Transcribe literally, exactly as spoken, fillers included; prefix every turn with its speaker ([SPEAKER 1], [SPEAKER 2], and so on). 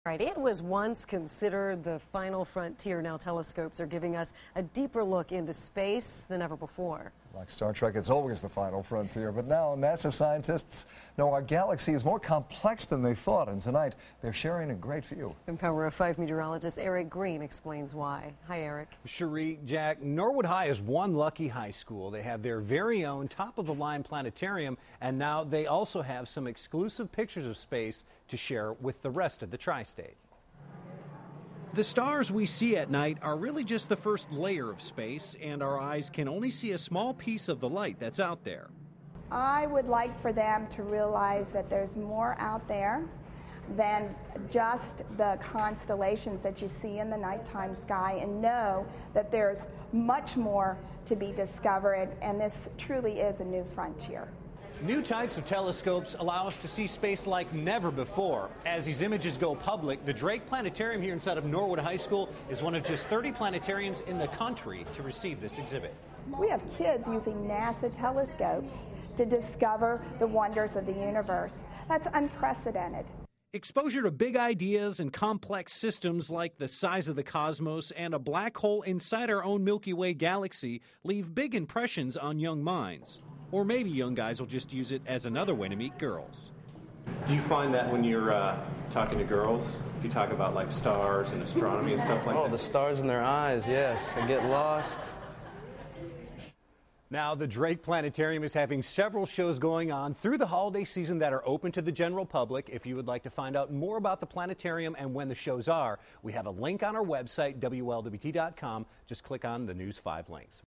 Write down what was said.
[SPEAKER 1] Right, it was once considered the final frontier. Now telescopes are giving us a deeper look into space than ever before.
[SPEAKER 2] Like Star Trek, it's always the final frontier. But now NASA scientists know our galaxy is more complex than they thought. And tonight, they're sharing a great view.
[SPEAKER 1] Empower of five meteorologist Eric Green explains why. Hi, Eric.
[SPEAKER 3] Cherie, Jack, Norwood High is one lucky high school. They have their very own top-of-the-line planetarium, and now they also have some exclusive pictures of space to share with the rest of the tri-state.
[SPEAKER 4] The stars we see at night are really just the first layer of space, and our eyes can only see a small piece of the light that's out there.
[SPEAKER 5] I would like for them to realize that there's more out there than just the constellations that you see in the nighttime sky, and know that there's much more to be discovered, and this truly is a new frontier.
[SPEAKER 3] New types of telescopes allow us to see space like never before. As these images go public, the Drake Planetarium here inside of Norwood High School is one of just thirty planetariums in the country to receive this exhibit.
[SPEAKER 5] We have kids using NASA telescopes to discover the wonders of the universe. That's unprecedented.
[SPEAKER 4] Exposure to big ideas and complex systems like the size of the cosmos and a black hole inside our own Milky Way galaxy leave big impressions on young minds. Or maybe young guys will just use it as another way to meet girls.
[SPEAKER 6] Do you find that when you're uh, talking to girls, if you talk about like stars and astronomy and stuff like
[SPEAKER 7] oh,
[SPEAKER 6] that?
[SPEAKER 7] Oh, the stars in their eyes, yes. I get lost.
[SPEAKER 3] Now, the Drake Planetarium is having several shows going on through the holiday season that are open to the general public. If you would like to find out more about the planetarium and when the shows are, we have a link on our website, W L W T dot com. Just click on the News five links.